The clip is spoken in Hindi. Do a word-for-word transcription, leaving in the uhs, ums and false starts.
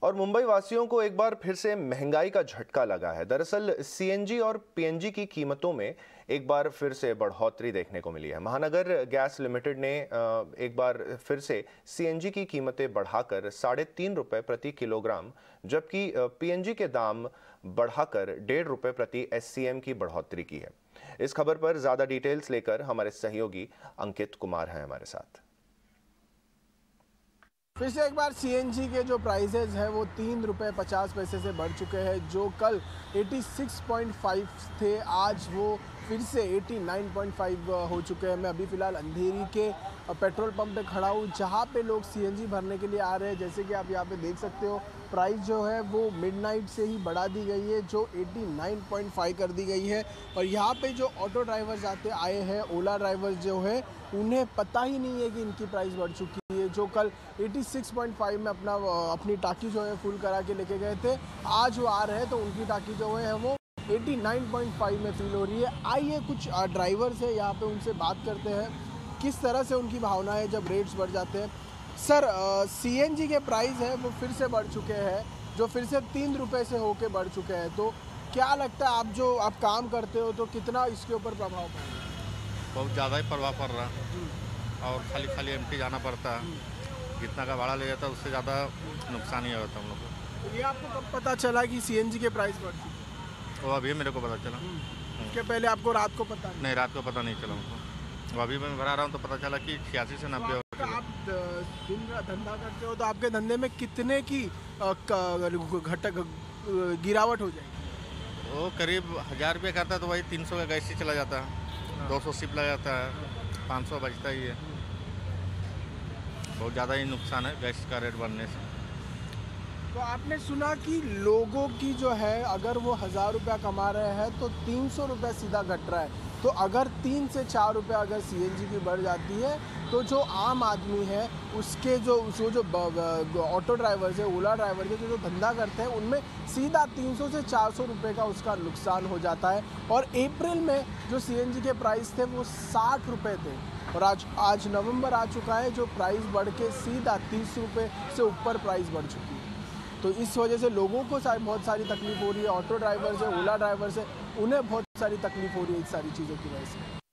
और मुंबई वासियों को एक बार फिर से महंगाई का झटका लगा है। दरअसल सीएनजी और पीएनजी की कीमतों में एक बार फिर से बढ़ोतरी देखने को मिली है। महानगर गैस लिमिटेड ने एक बार फिर से सीएनजी की कीमतें बढ़ाकर साढ़े तीन रुपये प्रति किलोग्राम, जबकि पीएनजी के दाम बढ़ाकर डेढ़ रुपये प्रति एससीएम की बढ़ोतरी की है। इस खबर पर ज्यादा डिटेल्स लेकर हमारे सहयोगी अंकित कुमार हैं हमारे साथ। फिर से एक बार सीएनजी के जो प्राइसेस है वो तीन रुपये पचास पैसे से बढ़ चुके हैं। जो कल छियासी पॉइंट पाँच थे, आज वो फिर से नवासी पॉइंट पाँच हो चुके हैं। मैं अभी फ़िलहाल अंधेरी के पेट्रोल पंप पे खड़ा हूँ, जहाँ पे लोग सीएनजी भरने के लिए आ रहे हैं। जैसे कि आप यहाँ पे देख सकते हो, प्राइस जो है वो मिडनाइट से ही बढ़ा दी गई है, जो नवासी पॉइंट पाँच कर दी गई है। और यहाँ पे जो ऑटो ड्राइवर्स आते आए हैं, ओला ड्राइवर्स जो है, उन्हें पता ही नहीं है कि इनकी प्राइस बढ़ चुकी है। जो कल छियासी पॉइंट पाँच में अपना अपनी टाकी जो है फुल करा के लेके गए थे, आज वो आ रहे हैं तो उनकी टाकी जो है वो नवासी पॉइंट पाँच में फिल हो रही है। आइए कुछ ड्राइवर्स है यहाँ पे, उनसे बात करते हैं किस तरह से उनकी भावना है जब रेट्स बढ़ जाते हैं। सर, सीएनजी के प्राइस है वो फिर से बढ़ चुके हैं, जो फिर से तीन रुपये से होके बढ़ चुके हैं, तो क्या लगता है, आप जो आप काम करते हो तो कितना इसके ऊपर प्रभाव पड़ रहा है? बहुत ज़्यादा ही प्रभाव पड़ रहा है और खाली खाली एमटी जाना पड़ता है। जितना का भाड़ा ले जाता है उससे ज़्यादा नुकसान ही होता है हम लोग को। तो ये आपको कब पता चला कि सीएनजी के प्राइस बढ़ चुके? वो अभी मेरे को पता चला। उसके पहले आपको रात को पता नहीं? नहीं, रात को पता नहीं चला हमको। अभी मैं भरा रहा हूँ तो पता चला कि छियासी से नब्बे। तो आप दिन का धंधा करते हो तो आपके धंधे में कितने की घटक गिरावट हो जाएगी? वो करीब हज़ार रुपये करता है तो वही तीन सौ का गैस ही चला जाता है, दो सौ सिप लग जाता है, पाँच सौ बचता ही है। बहुत ज़्यादा ही नुकसान है गैस का रेट बढ़ने से। तो आपने सुना कि लोगों की जो है, अगर वो हज़ार रुपया कमा रहे हैं तो तीन सौ रुपये सीधा घट रहा है। तो अगर तीन से चार रुपये अगर सीएनजी की बढ़ जाती है तो जो आम आदमी है उसके जो जो जो ऑटो ड्राइवर्स है, ओला ड्राइवर है, जो जो धंधा करते हैं, उनमें सीधा तीन सौ से चार सौ रुपये का उसका नुकसान हो जाता है। और अप्रैल में जो सीएनजी के प्राइस थे वो साठ रुपये थे और आज आज नवंबर आ चुका है, जो प्राइस बढ़ के सीधा तीस रुपये से ऊपर प्राइस बढ़ चुकी है। तो इस वजह से लोगों को बहुत सारी तकलीफ हो रही है। ऑटो ड्राइवर्स है, ओला ड्राइवर्स है, उन्हें बहुत सारी तकलीफ हो रही है इस सारी चीज़ों की वजह से।